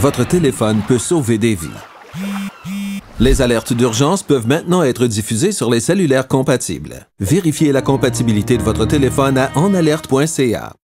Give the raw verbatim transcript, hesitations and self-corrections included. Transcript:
votre téléphone peut sauver des vies. Les alertes d'urgence peuvent maintenant être diffusées sur les cellulaires compatibles. Vérifiez la compatibilité de votre téléphone à onalerte point c a.